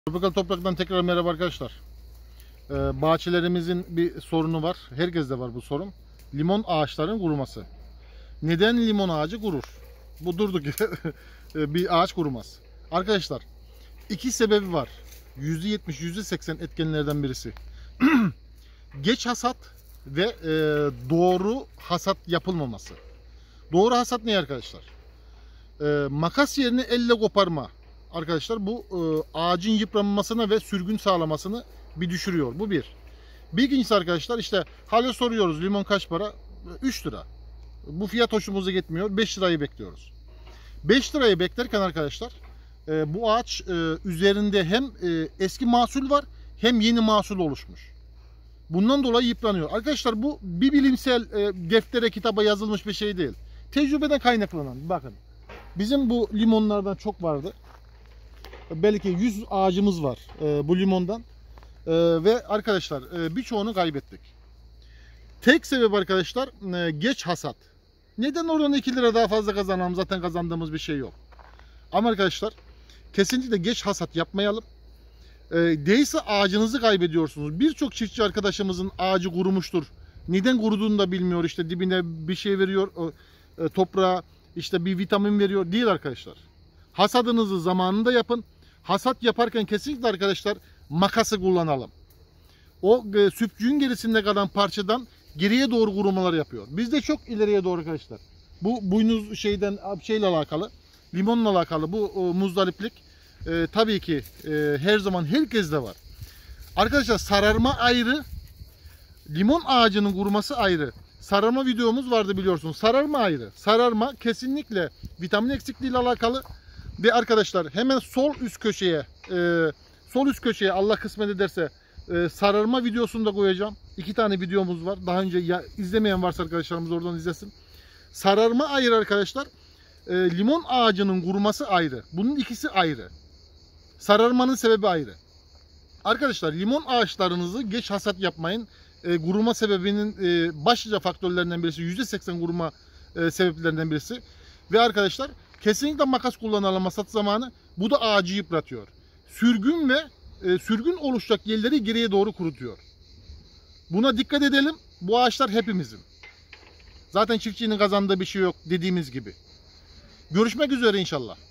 Tropikal Toprak'tan tekrar merhaba arkadaşlar. Bahçelerimizin bir sorunu var. Herkeste var bu sorun. Limon ağaçlarının kuruması. Neden limon ağacı kurur? Bu durduk yere bir ağaç kurumaz. Arkadaşlar iki sebebi var. %70, %80 etkenlerden birisi. Geç hasat ve doğru hasat yapılmaması. Doğru hasat ne arkadaşlar? Makas yerine elle koparma. Arkadaşlar bu ağacın yıpranmasına ve sürgün sağlamasını bir düşürüyor. Bu bir. Bir ikincisi arkadaşlar işte hala soruyoruz limon kaç para? 3 lira. Bu fiyat hoşumuza gitmiyor. 5 lirayı bekliyoruz. 5 lirayı beklerken arkadaşlar bu ağaç üzerinde hem eski mahsul var hem yeni mahsul oluşmuş. Bundan dolayı yıpranıyor. Arkadaşlar bu bir bilimsel deftere kitaba yazılmış bir şey değil. Tecrübeden kaynaklanan. Bakın bizim bu limonlardan çok vardı. Belki 100 ağacımız var bu limondan. Ve arkadaşlar birçoğunu kaybettik. Tek sebep arkadaşlar geç hasat. Neden oradan 2 lira daha fazla kazanalım? Zaten kazandığımız bir şey yok. Ama arkadaşlar kesinlikle geç hasat yapmayalım. Değilse ağacınızı kaybediyorsunuz. Birçok çiftçi arkadaşımızın ağacı kurumuştur. Neden kuruduğunu da bilmiyor. İşte dibine bir şey veriyor. Toprağa işte bir vitamin veriyor. Değil arkadaşlar. Hasadınızı zamanında yapın. Hasat yaparken kesinlikle arkadaşlar makası kullanalım. O süpçüğün gerisinde kalan parçadan geriye doğru kurumalar yapıyor. Bizde çok ileriye doğru arkadaşlar. Bu buynuz şeyle alakalı, limonla alakalı bu muzdariplik tabii ki her zaman herkeste var. Arkadaşlar sararma ayrı, limon ağacının kuruması ayrı. Sararma videomuz vardı biliyorsunuz. Sararma ayrı. Sararma kesinlikle vitamin eksikliği ile alakalı. Ve arkadaşlar hemen sol üst köşeye Allah kısmet ederse sararma videosunu da koyacağım. 2 tane videomuz var. Daha önce izlemeyen varsa arkadaşlarımız oradan izlesin. Sararma ayrı arkadaşlar. Limon ağacının kuruması ayrı. Bunun ikisi ayrı. Sararmanın sebebi ayrı. Arkadaşlar limon ağaçlarınızı geç hasat yapmayın. Kuruma sebebinin başlıca faktörlerinden birisi %80 kuruma sebeplerinden birisi. Ve arkadaşlar kesinlikle makas kullanalım hasat zamanı. Bu da ağacı yıpratıyor. Sürgün ve sürgün oluşacak yerleri geriye doğru kurutuyor. Buna dikkat edelim. Bu ağaçlar hepimizin. Zaten çiftçinin kazandığı bir şey yok dediğimiz gibi. Görüşmek üzere inşallah.